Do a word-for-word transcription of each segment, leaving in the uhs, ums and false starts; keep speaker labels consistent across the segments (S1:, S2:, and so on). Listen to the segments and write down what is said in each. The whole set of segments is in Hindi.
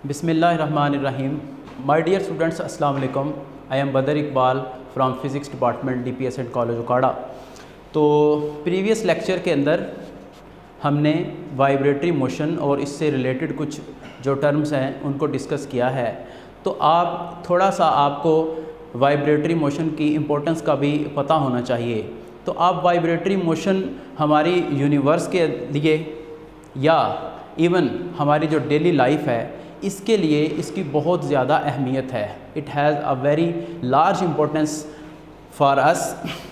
S1: बिस्मिल्लाहिर्रहमानिर्रहीम। माय डियर स्टूडेंट्स, अस्सलाम वालेकुम। I am Badar Iqbal from physics department D P S and college Okara. तो प्रीवियस लेक्चर के अंदर हमने वाइब्रेटरी मोशन और इससे रिलेटेड कुछ जो टर्म्स हैं उनको डिस्कस किया है। तो आप थोड़ा सा आपको वाइब्रेटरी मोशन की इम्पोर्टेंस का भी पता होना चाहिए। तो आप वाइब्रेटरी मोशन हमारी यूनिवर्स के लिए या इवन हमारी जो डेली लाइफ है इसके लिए इसकी बहुत ज़्यादा अहमियत है। It has a very large importance for us.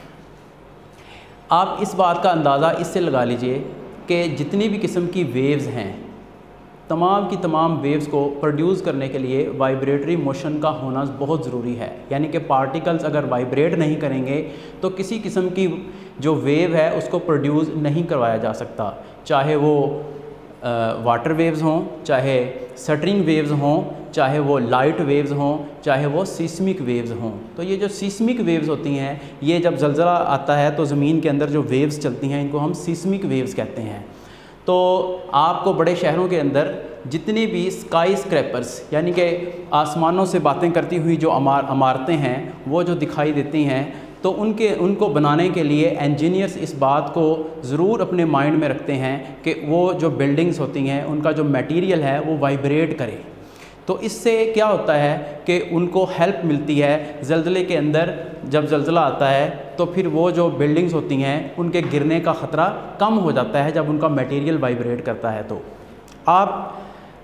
S1: आप इस बात का अंदाज़ा इससे लगा लीजिए कि जितनी भी किस्म की वेव्स हैं, तमाम की तमाम वेव्स को प्रोड्यूस करने के लिए वाइब्रेटरी मोशन का होना बहुत ज़रूरी है। यानी कि पार्टिकल्स अगर वाइब्रेट नहीं करेंगे तो किसी किस्म की जो वेव है उसको प्रोड्यूस नहीं करवाया जा सकता, चाहे वो वाटर वेव्स हों, चाहे सटरिंग वेव्स हों, चाहे वो लाइट वेव्स हों, चाहे वो सिस्मिक वेव्स हों। तो ये जो सिस्मिक वेव्स होती हैं, ये जब ज़लज़ला आता है तो ज़मीन के अंदर जो वेव्स चलती हैं इनको हम सिस्मिक वेव्स कहते हैं। तो आपको बड़े शहरों के अंदर जितनी भी स्काई स्क्रैपर्स यानी कि आसमानों से बातें करती हुई जो अमार इमारतें हैं वो जो दिखाई देती हैं, तो उनके उनको बनाने के लिए इंजीनियर्स इस बात को ज़रूर अपने माइंड में रखते हैं कि वो जो बिल्डिंग्स होती हैं उनका जो मटेरियल है वो वाइब्रेट करे। तो इससे क्या होता है कि उनको हेल्प मिलती है ज़लज़ले के अंदर। जब ज़लज़ला आता है तो फिर वो जो बिल्डिंग्स होती हैं उनके गिरने का ख़तरा कम हो जाता है जब उनका मटेरियल वाइब्रेट करता है। तो आप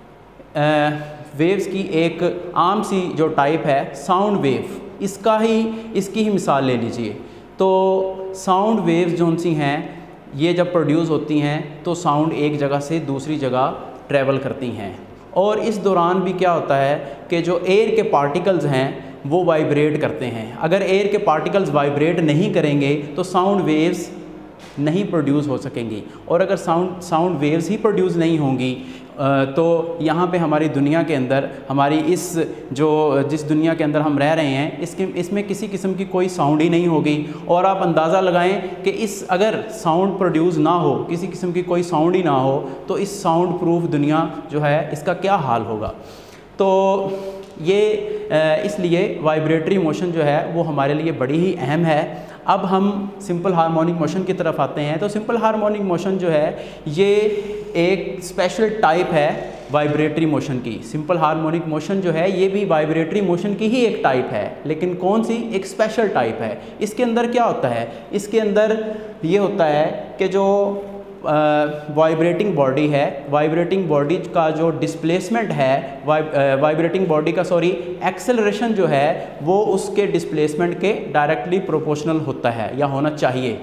S1: वेव्स की एक आम सी जो टाइप है साउंड वेव, इसका ही इसकी ही मिसाल ले लीजिए। तो साउंड वेव्स जो सी हैं ये जब प्रोड्यूस होती हैं तो साउंड एक जगह से दूसरी जगह ट्रैवल करती हैं, और इस दौरान भी क्या होता है कि जो एयर के पार्टिकल्स हैं वो वाइब्रेट करते हैं। अगर एयर के पार्टिकल्स वाइब्रेट नहीं करेंगे तो साउंड वेव्स नहीं प्रोड्यूस हो सकेंगी, और अगर साउंड साउंड वेव्स ही प्रोड्यूस नहीं होंगी तो यहाँ पे हमारी दुनिया के अंदर, हमारी इस जो जिस दुनिया के अंदर हम रह रहे हैं इसके इसमें किसी किस्म की कोई साउंड ही नहीं होगी। और आप अंदाज़ा लगाएं कि इस अगर साउंड प्रोड्यूस ना हो, किसी किस्म की कोई साउंड ही ना हो, तो इस साउंड प्रूफ दुनिया जो है इसका क्या हाल होगा। तो ये इसलिए वाइब्रेटरी मोशन जो है वो हमारे लिए बड़ी ही अहम है। अब हम सिंपल हार्मोनिक मोशन की तरफ आते हैं। तो सिंपल हार्मोनिक मोशन जो है ये एक स्पेशल टाइप है वाइब्रेटरी मोशन की। सिंपल हार्मोनिक मोशन जो है ये भी वाइब्रेटरी मोशन की ही एक टाइप है, लेकिन कौन सी? एक स्पेशल टाइप है। इसके अंदर क्या होता है? इसके अंदर ये होता है कि जो वाइब्रेटिंग बॉडी है, वाइब्रेटिंग बॉडी का जो डिस्प्लेसमेंट है, वाइब्रेटिंग बॉडी का सॉरी एक्सेलरेशन जो है वो उसके डिस्प्लेसमेंट के डायरेक्टली प्रोपोर्शनल होता है या होना चाहिए।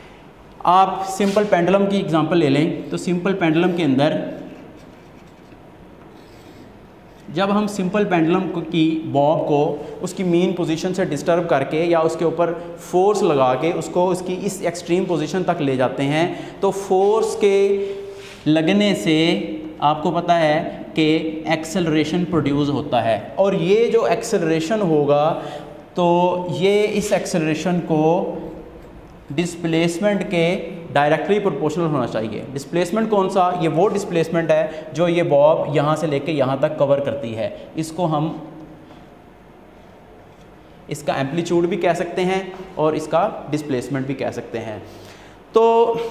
S1: आप सिंपल पेंडुलम की एग्जांपल ले लें। तो सिंपल पेंडुलम के अंदर जब हम सिंपल पेंडुलम की बॉब को उसकी मीन पोजीशन से डिस्टर्ब करके या उसके ऊपर फोर्स लगा के उसको उसकी इस एक्सट्रीम पोजीशन तक ले जाते हैं, तो फोर्स के लगने से आपको पता है कि एक्सेलरेशन प्रोड्यूस होता है, और ये जो एक्सेलरेशन होगा तो ये इस एक्सेलरेशन को डिस्प्लेसमेंट के डायरेक्टली प्रोपोर्शनल होना चाहिए। डिस्प्लेसमेंट कौन सा? ये वो डिस्प्लेसमेंट है जो ये बॉब यहाँ से लेके यहाँ तक कवर करती है। इसको हम इसका एम्पलीट्यूड भी कह सकते हैं और इसका डिस्प्लेसमेंट भी कह सकते हैं। तो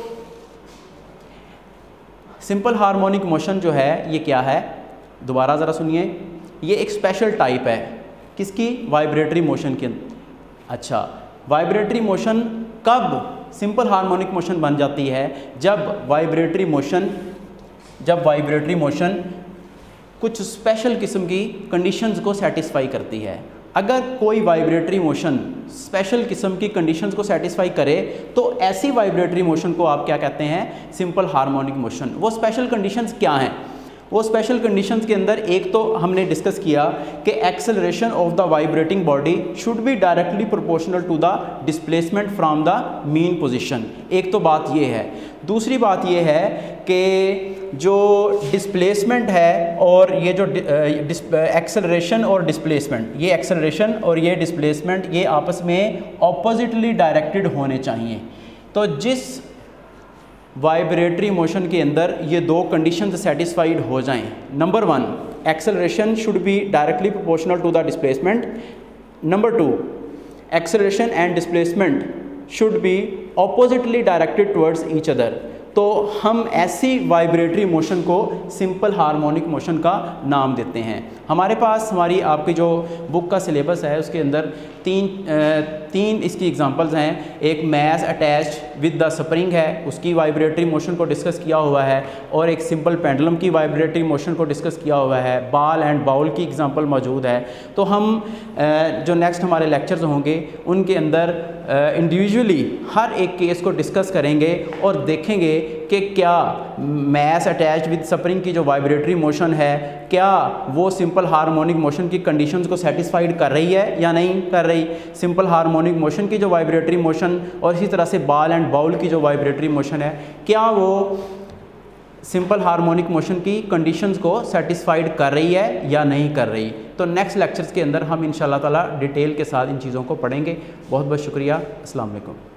S1: सिंपल हार्मोनिक मोशन जो है ये क्या है? दोबारा ज़रा सुनिए। ये एक स्पेशल टाइप है किसकी? वाइब्रेटरी मोशन की। अच्छा, वाइब्रेटरी मोशन कब सिंपल हार्मोनिक मोशन बन जाती है? जब वाइब्रेटरी मोशन जब वाइब्रेटरी मोशन कुछ स्पेशल किस्म की कंडीशंस को सेटिस्फाई करती है। अगर कोई वाइब्रेटरी मोशन स्पेशल किस्म की कंडीशंस को सेटिस्फाई करे तो ऐसी वाइब्रेटरी मोशन को आप क्या कहते हैं? Simple harmonic motion. वो स्पेशल कंडीशंस क्या हैं? वो स्पेशल कंडीशंस के अंदर एक तो हमने डिस्कस किया कि acceleration of the vibrating body should be directly proportional to the displacement from the mean position. एक तो बात ये है। दूसरी बात ये है कि जो डिस्प्लेसमेंट है और ये जो एक्सेलरेशन और डिस्प्लेसमेंट, ये एक्सेलरेशन और ये डिस्प्लेसमेंट ये आपस में ऑपोजिटली डायरेक्टेड होने चाहिए। तो जिस वाइब्रेटरी मोशन के अंदर ये दो कंडीशंस सेटिस्फाइड हो जाएं, number one acceleration should be directly proportional to the displacement. Number two, acceleration and displacement should be oppositely directed towards each other. तो हम ऐसी वाइब्रेटरी मोशन को सिंपल हार्मोनिक मोशन का नाम देते हैं। हमारे पास हमारी आपकी जो बुक का सिलेबस है उसके अंदर तीन तीन इसकी एग्जांपल्स हैं। एक mass attached with the spring है, उसकी वाइब्रेटरी मोशन को डिस्कस किया हुआ है, और एक सिंपल पेंडुलम की वाइब्रेटरी मोशन को डिस्कस किया हुआ है। बॉल एंड बाउल की एग्जांपल मौजूद है। तो हम जो नेक्स्ट हमारे लेक्चर्स होंगे उनके अंदर इंडिविजुअली हर एक केस को डिस्कस करेंगे और देखेंगे कि क्या मैस अटैच्ड विद स्प्रिंग की जो वाइब्रेटरी मोशन है क्या वो सिंपल हार्मोनिक मोशन की कंडीशंस को सेटिस्फाइड कर रही है या नहीं कर रही। सिंपल हार्मोनिक मोशन की जो वाइब्रेटरी मोशन और इसी तरह से बॉल एंड बाउल की जो वाइब्रेटरी मोशन है क्या वो सिंपल हार्मोनिक मोशन की कंडीशंस को सेटिस्फाइड कर रही है या नहीं कर रही। तो नेक्स्ट लेक्चर्स के अंदर हम इंशाल्लाह ताला डिटेल के साथ इन चीज़ों को पढ़ेंगे। बहुत बहुत शुक्रिया। अस्सलाम वालेकुम।